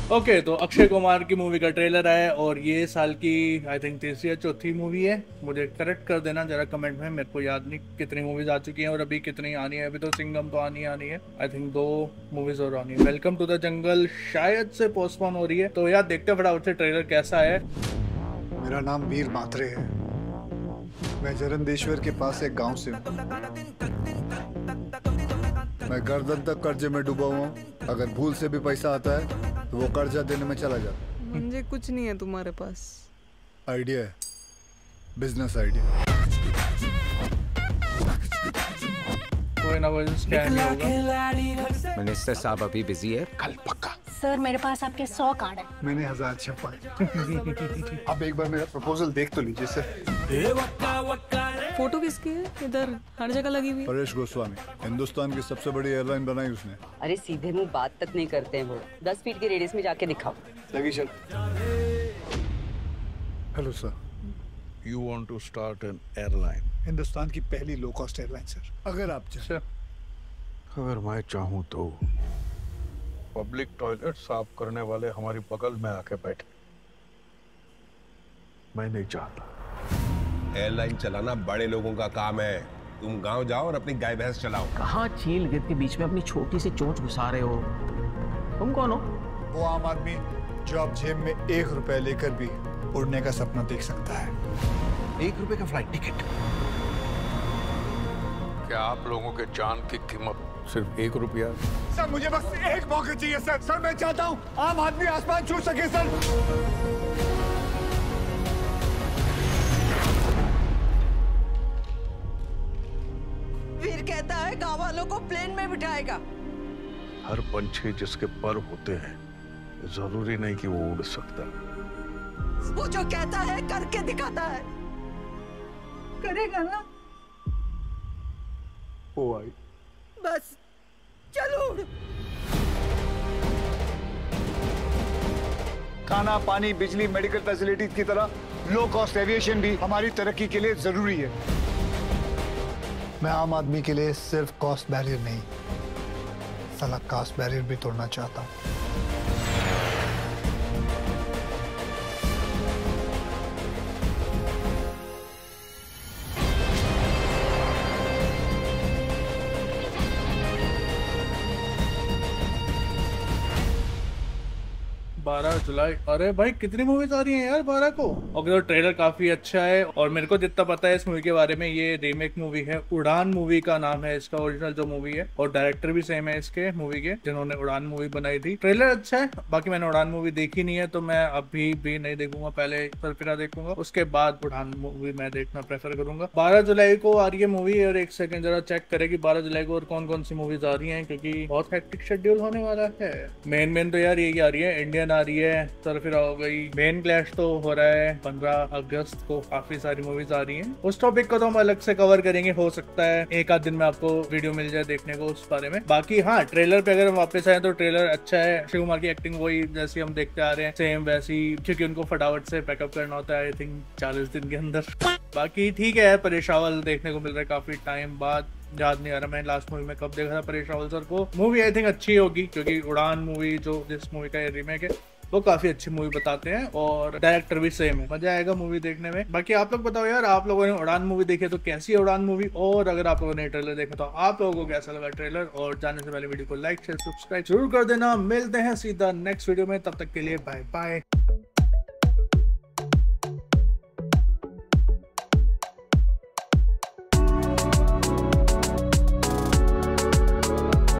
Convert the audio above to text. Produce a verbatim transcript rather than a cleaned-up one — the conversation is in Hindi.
ओके तो अक्षय कुमार की मूवी का ट्रेलर आया और ये साल की आई थिंक तीसरी या चौथी मूवी है। मुझे करेक्ट कर देना जरा कमेंट में, मेरे को याद नहीं कितनी मूवीज आ चुकी हैं और अभी कितनी आनी है। अभी तो सिंघम तो आनी आनी है, आई थिंक दो मूवीज और आनी है। वेलकम टू द जंगल शायद से पोस्टपोन हो रही है, तो यार देखते हैं फटाफट से ट्रेलर कैसा है। मेरा नाम वीर मात्रे है, मैं जरंदेश्वर के पास एक गांव से हूँ। मैं गर्दन तक कर्जे में डूबा हुआ हूँ। अगर भूल से भी पैसा आता है तो वो कर्जा देने में चला जाता। मुझे कुछ नहीं है तुम्हारे पास। आइडिया है, बिजनेस आइडिया। कोई ना कोई स्कैम नहीं होगा। मिनिस्टर साहब अभी बिजी है, कल पक्का। सर मेरे पास आपके सौ कार्ड है। मैंने हजार छपाए। अब एक बार मेरा प्रपोजल देख तो लीजिए सर। फोटो किसकी है? इधर हर जगह लगी हुई। परेश गोस्वामी, हिंदुस्तान की सबसे बड़ी एयरलाइन बनाई उसने। अरे सीधे मुंह बात तक नहीं करते हैं वो। दस फीट के रेडियस में जाके दिखाओ। लगी चल। Hello sir. You want to start an airline? Hindustan की पहली लो कॉस्ट एयरलाइन सर, अगर आप चाहें। अगर मैं चाहूँ तो पब्लिक टॉयलेट साफ करने वाले हमारी बगल में आके बैठे, मैं नहीं चाहता। एयरलाइन चलाना बड़े लोगों का काम है। तुम गांव जाओ और अपनी गाय भैंस चलाओ। कहाँ चील गिद्ध के बीच में अपनी छोटी सी चोंच घुसा रहे हो? तुम कौन हो? वो आम आदमी जो आप जेब में एक रुपया लेकर भी उड़ने का सपना देख सकता है। एक रुपए का फ्लाइट टिकट। क्या आप लोगों के जान की कीमत सिर्फ एक रुपया? सर मुझे बस एक मौका चाहिए सर। सर मैं चाहता हूँ आम आदमी आसमान छू सके सर। वीर कहता है गांव वालों को प्लेन में बिठाएगा। हर पंछी जिसके पर होते हैं जरूरी नहीं कि वो उड़ सकता। वो जो कहता है करके दिखाता है। करेगा ना? ओ आई। बस चलो। खाना, पानी, बिजली, मेडिकल फैसिलिटीज की तरह लो कॉस्ट एविएशन भी हमारी तरक्की के लिए जरूरी है। मैं आम आदमी के लिए सिर्फ कॉस्ट बैरियर नहीं, साला कास्ट बैरियर भी तोड़ना चाहता हूँ। बारह जुलाई। अरे भाई कितनी मूवीज आ रही हैं यार बारह को। ओके तो ट्रेलर काफी अच्छा है और मेरे को जितना पता है इस मूवी के बारे में, ये रीमेक मूवी है। उड़ान मूवी का नाम है इसका, ओरिजिनल जो मूवी है, और डायरेक्टर भी सेम है इसके मूवी के जिन्होंने उड़ान मूवी बनाई थी। ट्रेलर अच्छा है, बाकी मैंने उड़ान मूवी देखी नहीं है तो मैं अभी भी नहीं देखूंगा। पहले सरफिरा देखूंगा, उसके बाद उड़ान मूवी मैं देखना प्रेफर करूंगा। बारह जुलाई को आ रही है मूवी और एक सेकंड जरा चेक करेगी बारह जुलाई को और कौन कौन सी मूवीज आ रही है, क्योंकि बहुत हेक्टिक शेड्यूल होने वाला है। मेन मेन तो यार यही आ रही है, इंडियन आ रही है, सरफिरा हो गई, मेन क्लैश तो हो रहा है पंद्रह अगस्त को। काफी सारी मूवीज आ रही हैं। उस टॉपिक को तो हम अलग से कवर करेंगे, हो सकता है एक आध दिन में आपको वीडियो मिल जाए देखने को उस बारे में। बाकी हाँ, ट्रेलर पे अगर हम वापस आए तो ट्रेलर अच्छा है। अक्षय कुमार की एक्टिंग वही जैसी हम देखते आ रहे हैं, सेम वैसी, क्योंकि उनको फटाफट से पैकअप करना होता है आई थिंक चालीस दिन के अंदर। बाकी ठीक है, परेश रावल देखने को मिल रहा है काफी टाइम बाद। याद नहीं आ रहा मैं लास्ट मूवी में कब देखा था परेश रावल सर को। मूवी आई थिंक अच्छी होगी क्योंकि उड़ान मूवी जो जिस मूवी का ये रीमेक है वो काफी अच्छी मूवी बताते हैं और डायरेक्टर भी सेम है। मजा आएगा मूवी देखने में। बाकी आप लोग बताओ यार, आप लोगों ने उड़ान मूवी देखी है तो कैसी है उड़ान मूवी, और अगर आप लोगों ने ट्रेलर देखा तो आप लोगों को कैसा लगा ट्रेलर। और जाने से पहले वीडियो को लाइक शेयर सब्सक्राइब जरूर कर देना। मिलते हैं सीधा नेक्स्ट वीडियो में, तब तक के लिए बाय बाय।